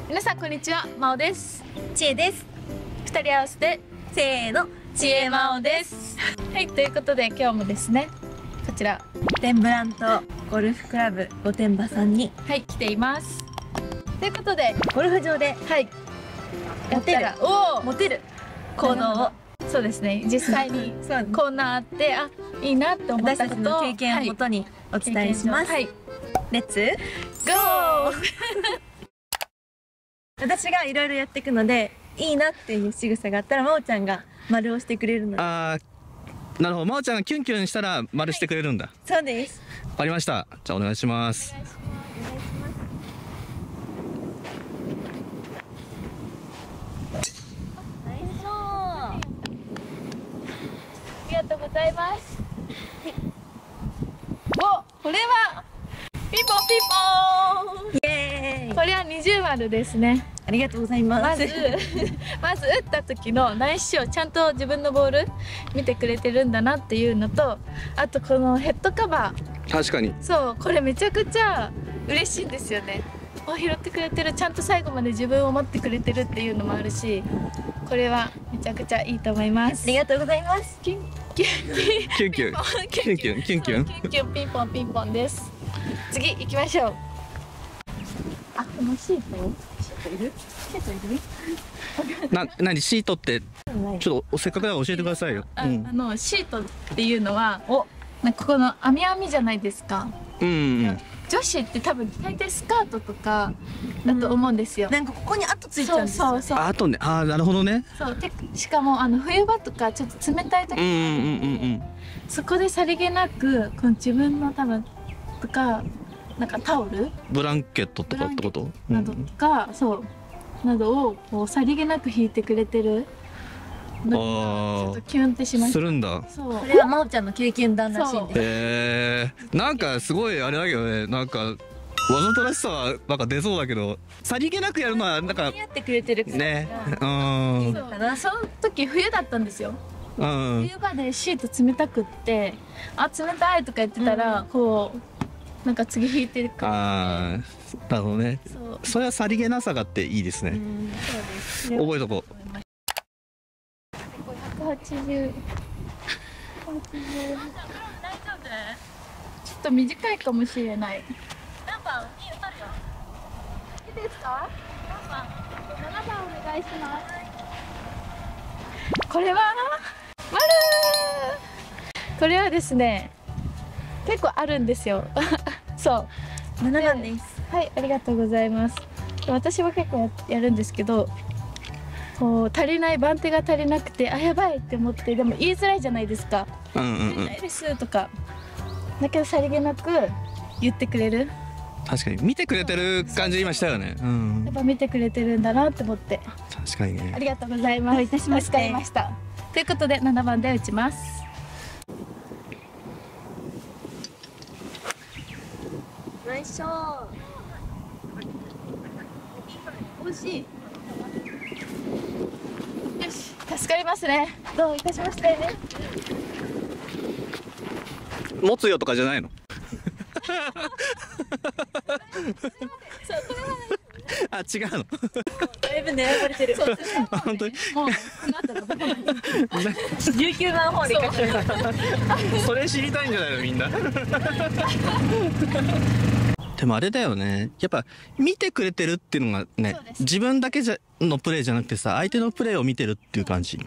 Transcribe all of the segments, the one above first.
皆さんこんにちは、まおです。 ちえです。 二人合わせてせーの、 ちえまおです。はい、ということで今日もですね、こちらテンブラントゴルフクラブ御殿場さんにはい来ています。ということでゴルフ場ではいやったらモテる行動を、 そうですね、実際にコーナーあっていいなって思ったことを私たちの経験をもとにお伝えします。 はい、 レッツゴー。 私がいろいろやっていくので、いいなっていう仕草があったらまおちゃんが丸をしてくれるので。 なるほど。まおちゃんがキュンキュンしたら丸してくれるんだ。 そうです。 わかりました。じゃあお願いします。 ありがとうございます。お、これはピンポンピンポン。 イエーイ。 これは20丸ですね。 ありがとうございます。 まず打った時の内視鏡、ちゃんと自分のボール見てくれてるんだなっていうのと、あとこのヘッドカバー、 確かに。 そう、これめちゃくちゃ嬉しいんですよね。拾ってくれてる、ちゃんと最後まで自分を持ってくれてるっていうのもあるし、これはめちゃくちゃいいと思います。 ありがとうございます。 キュンキュンキュンキュンキュンキュンキュンキュンキュンキュンピンポンピンポンです。次行きましょう。あ、このシートいる？シートいる？ 何シートってちょっとせっかくだから教えてくださいよ。 シートっていうのはなんかここの網じゃないですか。女子って多分大抵スカートとかだと思うんですよ。 なんかここに跡ついちゃうんですよ。 そう。 あとね、なるほどね。 そうで、しかも冬場とかちょっと冷たい時、そこでさりげなくこの自分の多分とかなんかタオル、 ブランケットとかってこと？ などとか、そうなどをこうさりげなく引いてくれてる。ちょっとキュンってしました。 するんだ。 そう。 これはまおちゃんの経験談らしいんで。 なんかすごいあれだけどね、なんかわざとらしさはなんか出そうだけど、さりげなくやるのはなんかやってくれてるからね。 そうかな。その時冬だったんですよ。冬場でシート冷たくって、冷たいとか言ってたら、こうなんか次引いてるから。 なるほどね。それはさりげなさがあっていいですね。 そうです。 覚えとこう。 180。ちょっと短いかもしれない。何番？いいですか？7番お願いします。これは丸。これはですね、結構あるんですよ。そう。 7番です。 はい、ありがとうございます。私は結構やるんですけど、こう足りない、番手が足りなくてやばいって思って、でも言いづらいじゃないですか。足りないですとか。だけどさりげなく言ってくれる。 確かに見てくれてる感じ今したよね。 やっぱ見てくれてるんだなって思って。 確かにね。 ありがとうございます。いたしました。助かりました。ということで7番で打ちます。 ナイスショー。 惜しい。よし、助かりますね。どういたしまして。 持つよとかじゃないの？違うの。 だいぶ狙われてる。 本当に。 もうこの後のどこに 19番ホール行かせる。 それ知りたいんじゃないのみんな。でもあれだよね。やっぱ見てくれてるっていうのがね、自分だけのプレーじゃなくてさ、相手のプレーを見てるっていう感じ。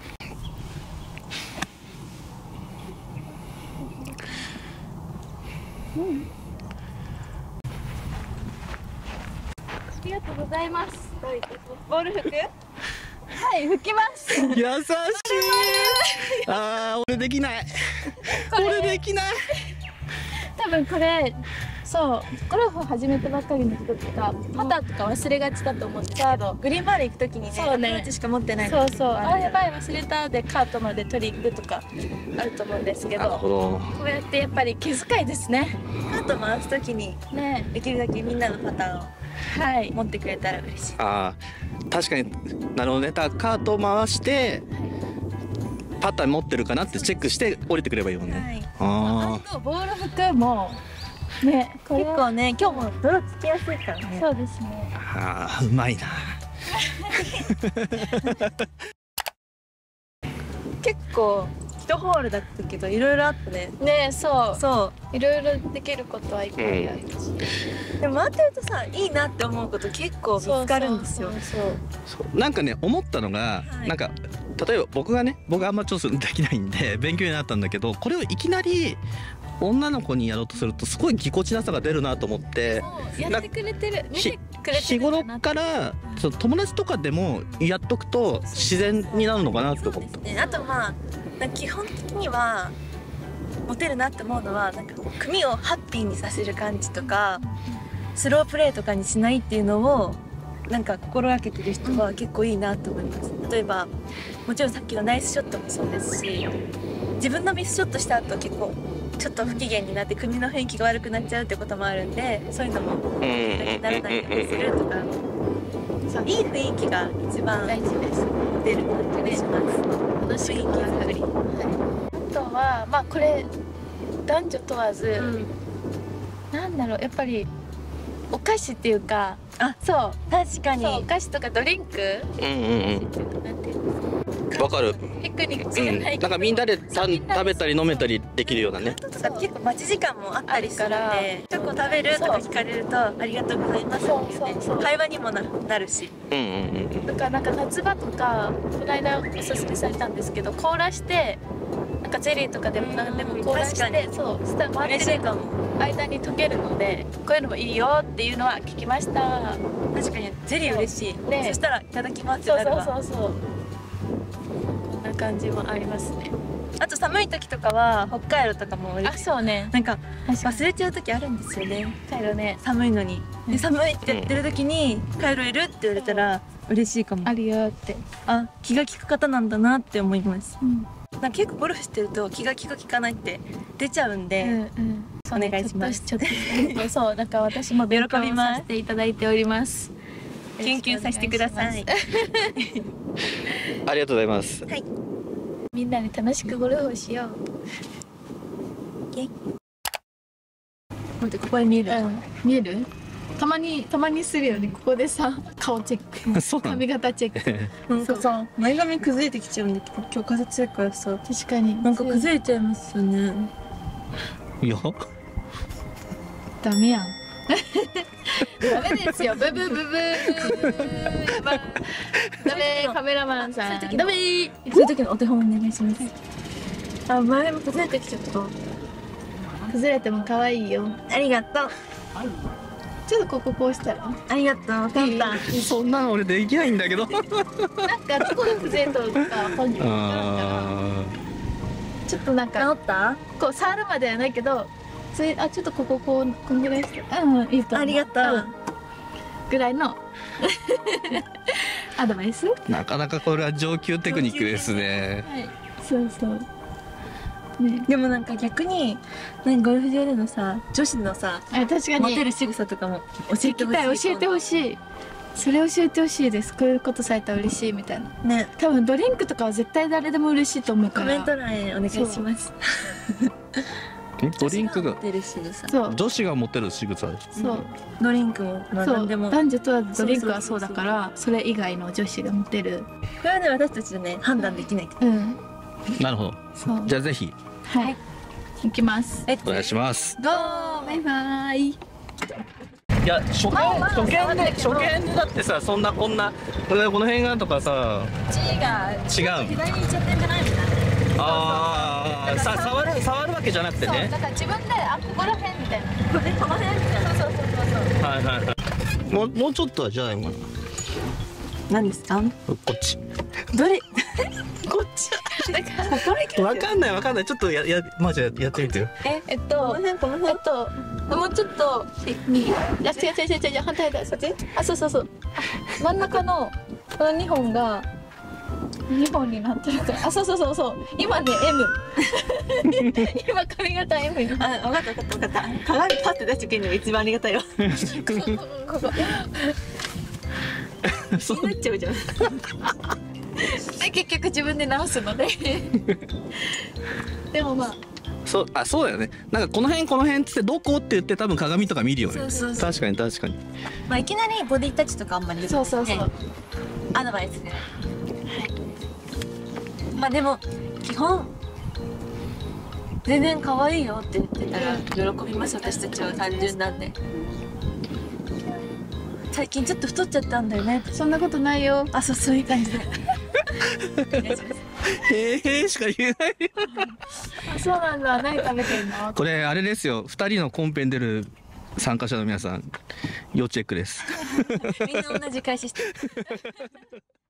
ありがとうございます。ボール吹く？はい、吹きます。 優しい。俺できない。俺できない。 多分これ、そう、ゴルフを始めたばっかりの人とか、パターとか忘れがちだと思うんですけど、 グリーンバーで行くときにね、 そうね、 アプローチしか持ってない。 そうそう、やばい忘れたでカートまで取り行くとかあると思うんですけど、こうやってやっぱり気遣いですね。 カート回すときにね、できるだけみんなのパターンを持ってくれたら嬉しい。 確かになるほどね。カートを回してパター持ってるかなってチェックして降りてくればいいよね。 ボール吹くもね、これ結構ね今日も泥つきやすいからね。 そうですね。 ああ、うまいな。 結構1ホールだったけどいろいろあったね。 ね、そうそいろいろできることはいっぱいあります。 う。でも回ってるとさいいなって思うこと結構見つかるんですよ。 そうなんかね思ったのが、 はいなんか例えば僕あんまちょっとできないんで勉強になったんだけど、これをいきなり女の子にやろうとするとすごいぎこちなさが出るなと思って、 そうやってくれてる、見てくれてる日頃からそう友達とかでもやっとくと自然になるのかなって思った。 ね、あとまあなんか基本的にはモテるなって思うのはなんか組をハッピーにさせる感じとかスロープレーとかにしないっていうのをなんか心がけてる人は結構いいなと思います。例えばもちろんさっきのナイスショットもそうですし、自分のミスショットした後結構ちょっと不機嫌になって組の雰囲気が悪くなっちゃうってこともあるんで、そういうのもならないようにするとか、そういい雰囲気が一番大事です。 出る感じがします。 楽しい雰囲気あとはまあこれ男女問わず、なんだろう、やっぱりお菓子っていうか、そう確かにそうお菓子とかドリンク、なんていうんですか、 わかる。 ピクニックじゃないけど、 なんかみんなで食べたり飲めたりできるようなね。 とか結構待ち時間もあったりするんで、チョコ食べるとか聞かれるとありがとうございますっていうね、会話にもなるし。 だからなんか夏場とかこの間おすすめされたんですけど、凍らしてなんかゼリーとかでも何でも凍らして、そうそしたら回ってる間に溶けるので、こういうのもいいよっていうのは聞きました。 確かにゼリー嬉しいね。 そしたらいただきますってそうなるわ。 そうこんな感じもありますね。 あと寒い時とかは北海道とかもあ、そうね、 なんか忘れちゃう時あるんですよね。 カイロね、 寒いのに、で寒いって言ってる時に「カイロいる?」って言われたら嬉しいかも。 あるよって、 あ、気が利く方なんだなって思います。 うんなんか結構ゴルフしてると気が利く利かないって出ちゃうんで、お願いします。 ちょっとそう、なんか私も勉強させていただいております。 キュンキュンさせてください。 ありがとうございます。 はい。 みんなで楽しくゴルフをしよう。 待って、ここで見える。 見える？たまにするよね。ここでさ、顔チェック、 そうなの？ 髪型チェック。 なんかさ、前髪崩れてきちゃうんだけど、今日風強いからさ、 確かに。 なんか崩れちゃいますよね。 いや。 ダメやん。ダメですよ。ブブブブー。ダメ、カメラマンさん。ダメ。 そういう時のお手本お願いします。あ、前も崩れてきちゃった。 崩れても可愛いよ。 ありがとう。 ちょっとこうしたら。 ありがとう。わかった。 そんなの俺できないんだけど。 なんかどこが崩れとるか本人分からんから。ちょっとなんか治った？ こう触るまではないけど、ちょっとこんぐらいして、いいと思う。 ありがとう。 ぐらいのアドバイス。 なかなかこれは上級テクニックですね。 はい、そうそう。ね、 でもなんか逆にゴルフ場でのさ女子のさ確かにモテる仕草とかも教えてほしい。 教えてほしい。それ教えてほしいです。こういうことされたら嬉しいみたいなね。 多分ドリンクとかは絶対誰でも嬉しいと思うから、 コメント欄へお願いします。 ドリンクがモテる仕草。 そう、 女子が持ってる仕草です。 そう、 ドリンクも何でも。 男女問わずドリンクはそうだから、それ以外の女子が持てる。 これはね私たちでね判断できないから。 なるほど。 そう。 じゃあぜひはい。行きます。 お願いします。 ゴー、バイバイ。 いや初見でだってさ、そんなこんなこの辺がとかさ違う。 左に行っちゃってんじゃないみたいな。 ああ、触るわけじゃなくてね。 だから自分でここら辺みたいな。 この辺みたいな。 そう。 はいはいはい。もうちょっとはじゃあ今何ですか？ こっち。 どれ？ こっち。だからわかんない。ちょっとまずやってみてよ。 この辺。 もうちょっと右。違う反対だ。そっち？あ、そう。真ん中のこの2本が2本になってるから。あ、そう。今ね M。今髪型 M に。 あ、分かった。鏡パッて出してくれるのが一番ありがたいよ。 ここ。 そうなっちゃうじゃん。 結局自分で直すので。でもまあそうだよね。なんかこの辺っつってどこって言って多分鏡とか見るよね。 そう確かに確かに。 まあいきなりボディタッチとかあんまり言うそうそうそう。 アドバイスで、まあでも基本全然可愛いよって言ってたら喜びます。私たちは単純なんで。最近ちょっと太っちゃったんだよね。 そんなことないよ。 あ、そういう感じでへえしか言えないよ。 あ、そうなんだ。何食べてんの？ これあれですよ、2人のコンペに出る参加者の皆さん要チェックです。 みんな同じ開始してる